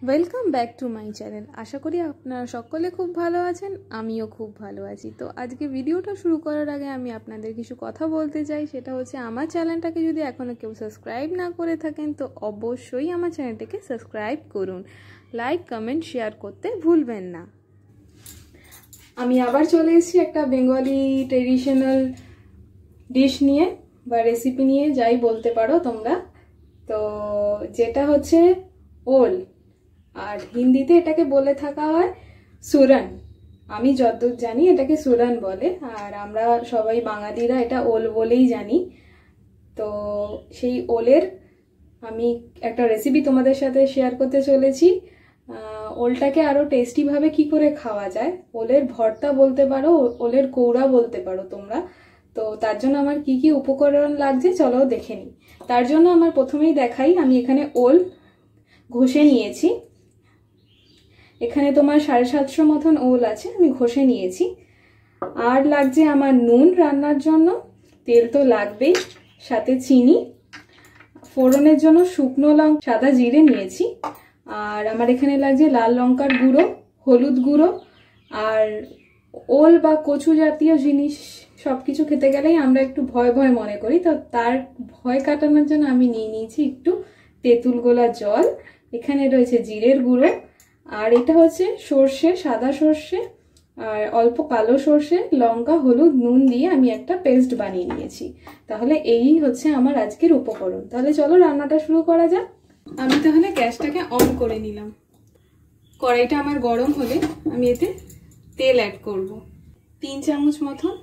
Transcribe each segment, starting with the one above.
Welcome back to my channel. আশা করি আপনারা সকলে খুব ভালো আছেন, আমিও খুব ভালো আছি। তো আজকে ভিডিওটা শুরু করার আগে আমি আপনাদের কিছু কথা বলতে চাই। সেটা হচ্ছে আমার চ্যানেলটাকে যদি এখনও কেউ সাবস্ক্রাইব না করে থাকেন তো অবশ্যই আমার চ্যানেলটাকে সাবস্ক্রাইব করুন, লাইক কমেন্ট শেয়ার করতে ভুলবেন না। আমি আবার চলে এসেছি একটা বেঙ্গলি ট্রেডিশনাল ডিশ নিয়ে বা রেসিপি নিয়ে, যাই বলতে পারো তোমরা। তো যেটা হচ্ছে ওল, আর হিন্দিতে এটাকে বলে থাকা হয় সুরান। আমি যতদূর জানি এটাকে সুরান বলে, আর আমরা সবাই বাঙালিরা এটা ওল বলেই জানি। তো সেই ওলের আমি একটা রেসিপি তোমাদের সাথে শেয়ার করতে চলেছি। ওলটাকে আরও টেস্টিভাবে কি করে খাওয়া যায়, ওলের ভর্তা বলতে পারো, ওলের কৌড়া বলতে পারো তোমরা। তো তার জন্য আমার কি কি উপকরণ লাগছে চলো দেখে নিই। তার জন্য আমার প্রথমেই দেখাই, আমি এখানে ওল ঘষে নিয়েছি। এখানে তোমার 750 মতন ওল আছে, আমি ঘষে নিয়েছি। আর লাগছে আমার নুন রান্নার জন্য, তেল তো লাগবেই, সাথে চিনি, ফোড়নের জন্য শুকনো লঙ্কা, সাদা জিরে নিয়েছি। আর আমার এখানে লাগছে লাল লঙ্কার গুঁড়ো, হলুদ গুঁড়ো। আর ওল বা কচু জাতীয় জিনিস সবকিছু খেতে গেলেই আমরা একটু ভয় ভয় মনে করি, তো তার ভয় কাটানোর জন্য আমি নিয়ে নিয়েছি একটু তেঁতুল গোলা জল। এখানে রয়েছে জিরের গুঁড়ো, আর এটা হচ্ছে সর্ষে, সাদা সর্ষে আর অল্প কালো সর্ষে, লঙ্কা, হলুদ, নুন দিয়ে আমি একটা পেস্ট বানিয়ে নিয়েছি। তাহলে এই হচ্ছে আমার আজকের উপকরণ। তাহলে চলো রান্নাটা শুরু করা যাক। আমি তাহলে গ্যাসটাকে অন করে নিলাম। কড়াইটা আমার গরম হলে আমি এতে তেল অ্যাড করব। 3 চামচ মতন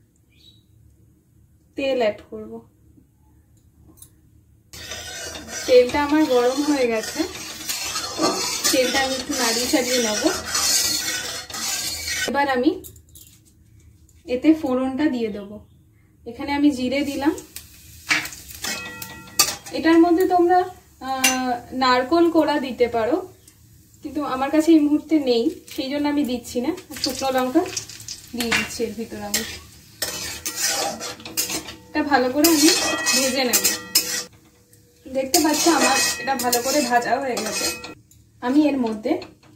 তেল অ্যাড করব। তেলটা আমার গরম হয়ে গেছে, তেলটা আমি একটু নাড়িয়ে চাড়িয়ে নেব। এবার আমি এতে ফোড়নটা দিয়ে দেব। এখানে আমি জিরে দিলাম। এটার মধ্যে তোমরা নারকোল কোড়া দিতে পারো, কিন্তু আমার কাছে এই মুহূর্তে নেই, সেই জন্য আমি দিচ্ছি না। শুকনো লঙ্কা দিয়ে দিচ্ছি এর ভিতরে। আমি এটা ভালো করে আমি ভেজে নেব। দেখতে পাচ্ছ আমার এটা ভালো করে ভাজা হয়ে গেছে। আমি এর মধ্যে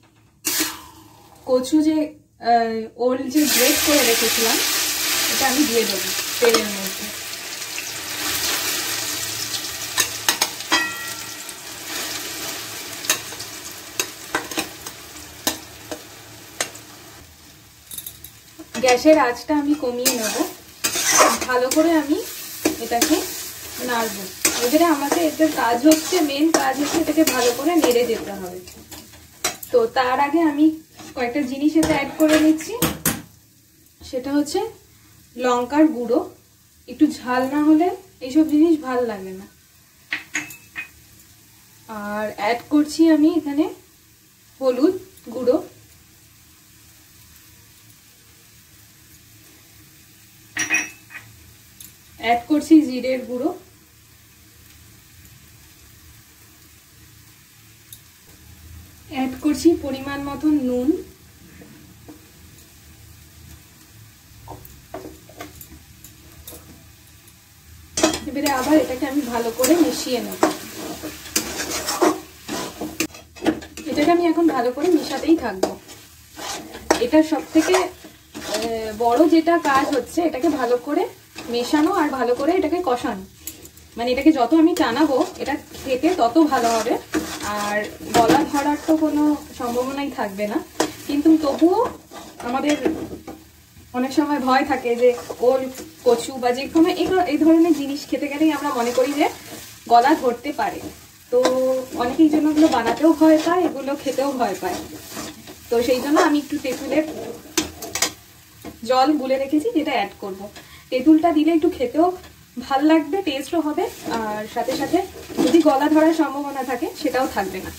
কচু যে ওল যে গ্রেট করে রেখেছিলাম এটা আমি দিয়ে দেবো তেলের মধ্যে। গ্যাসের আঁচটা আমি কমিয়ে নেব। ভালো করে আমি এটাকে নাড়বো। এবারে আমাকে এটার কাজ হচ্ছে, মেন কাজ হচ্ছে এটাকে ভালো করে নেড়ে যেতে হবে। তো তার আগে আমি কয়েকটা জিনিস এতে অ্যাড করে নিচ্ছি। সেটা হচ্ছে লঙ্কার গুঁড়ো। একটু ঝাল না হলে এইসব জিনিস ভাল লাগে না। আর অ্যাড করছি আমি এখানে হলুদ গুঁড়ো, অ্যাড করছি জিরের গুঁড়ো, অ্যাড করছি পরিমাণ মতন নুন, এবারে আবার এটাকে আমি ভালো করে মিশিয়ে নেব। এটাকে আমি এখন ভালো করে মিশাতেই থাকবো। এটার সব থেকে বড় যেটা কাজ হচ্ছে এটাকে ভালো করে মেশানো আর ভালো করে এটাকে কষানো। মানে এটাকে যত আমি টানাবো এটা খেতে তত ভালো হবে, আর গলা ধরার তো কোনো সম্ভাবনাই থাকবে না। কিন্তু তবুও আমাদের অনেক সময় ভয় থাকে যে ওল, কচু বা যে কোনো এই ধরনের জিনিস খেতে গেলেই আমরা মনে করি যে গলা ধরতে পারে। তো অনেকেই জন্য এগুলো বানাতেও ভয় পায়, এগুলো খেতেও ভয় পায়। তো সেই জন্য আমি একটু তেঁতুলের জল গুলে রেখেছি, যেটা অ্যাড করব। তেঁতুলটা দিলে একটু খেতেও ভাল লাগবে, টেস্টও হবে, আর সাথে সাথে যদি গলা ধরার সম্ভাবনা থাকে সেটাও থাকবে না।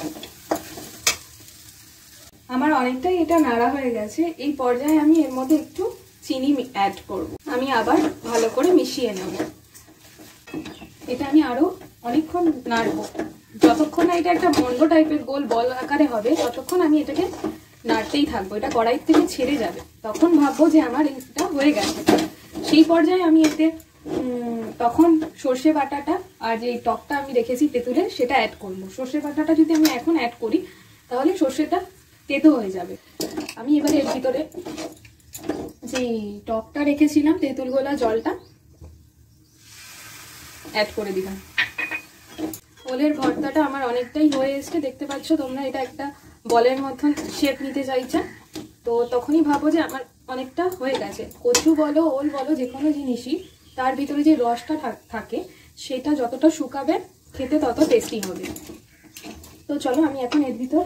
আমার অনেকটাই এটা নাড়া হয়ে গেছে। এই পর্যায়ে আমি এর মধ্যে একটু চিনি অ্যাড করব। আমি আবার ভালো করে মিশিয়ে নেব। এটা আমি আরো অনেকক্ষণ নাড়বো, যতক্ষণ না এটা একটা মন্ড টাইপের গোল বল আকারে হবে ততক্ষণ আমি এটাকে নাড়তেই থাকবো। এটা কড়াই থেকে ছেড়ে যাবে, তখন ভাববো যে আমার এটা হয়ে গেছে। সেই পর্যায়ে আমি এতে তখন সর্ষে বাটাটা আর যে টকটা আমি রেখেছি তেঁতুলের সেটা অ্যাড করবো। সর্ষে বাটাটা যদি আমি এখন অ্যাড করি তাহলে সর্ষেটা তেতো হয়ে যাবে। আমি এবারে এর ভিতরে যে টকটা রেখেছিলাম তেঁতুল গোলা জলটা অ্যাড করে দিলাম। ওলের ভর্তাটা আমার অনেকটাই হয়ে এসছে, দেখতে পাচ্ছ তোমরা। এটা একটা বলের মতন শেপ নিতে চাইছে, তো তখনই ভাবো যে আমার অনেকটা হয়ে গেছে। কচু বলো ওল বলো যে কোনো জিনিসই তার ভিতরে যে রসটা থাকে সেটা যতটা শুকাবে খেতে তত টেস্টি হবে। তো চলো আমি এখন এর ভিতর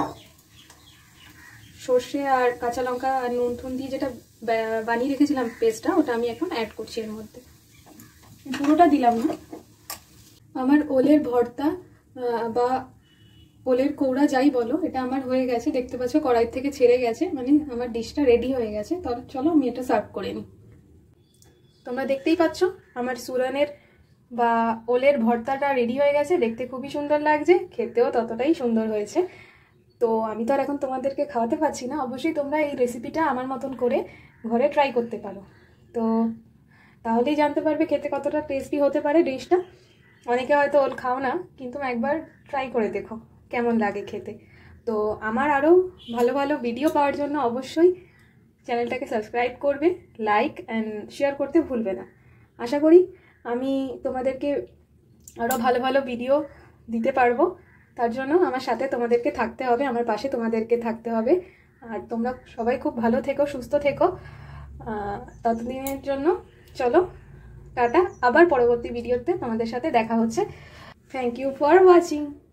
সর্ষে আর কাঁচা লঙ্কা আর নুন টুন দিয়ে যেটা বানিয়ে রেখেছিলাম পেস্টটা, ওটা আমি এখন অ্যাড করছি এর মধ্যে। পুরোটা দিলাম না। আমার ওলের ভর্তা বা ওলের কৌড়া যাই বলো এটা আমার হয়ে গেছে, দেখতে পাচ্ছ কড়াই থেকে ছেড়ে গেছে, মানে আমার ডিশটা রেডি হয়ে গেছে। তাহলে চলো আমি এটা সার্ভ করে নিই। তোমরা দেখতেই পাচ্ছ আমার সুরানের বা ওলের ভর্তাটা রেডি হয়ে গেছে, দেখতে খুবই সুন্দর লাগছে, খেতেও ততটাই সুন্দর হয়েছে। তো আমি তো আর এখন তোমাদেরকে খাওয়াতে পারছি না, অবশ্যই তোমরা এই রেসিপিটা আমার মতন করে ঘরে ট্রাই করতে পারো। তো তাহলেই জানতে পারবে খেতে কতটা টেস্টি হতে পারে ডিশটা। অনেকে হয়তো ওল খাও না, কিন্তু একবার ট্রাই করে দেখো কেমন লাগে খেতে। তো আমার আরও ভালো ভালো ভিডিও পাওয়ার জন্য অবশ্যই চ্যানেলটাকে সাবস্ক্রাইব করবে, লাইক অ্যান্ড শেয়ার করতে ভুলবে না। আশা করি আমি তোমাদেরকে আরও ভালো ভালো ভিডিও দিতে পারবো। তার জন্য আমার সাথে তোমাদেরকে থাকতে হবে, আমার পাশে তোমাদেরকে থাকতে হবে। আর তোমরা সবাই খুব ভালো থেকো, সুস্থ থেকো। ততদিনের জন্য চলো টাটা, আবার পরবর্তী ভিডিওতে তোমাদের সাথে দেখা হচ্ছে। Thank you for watching.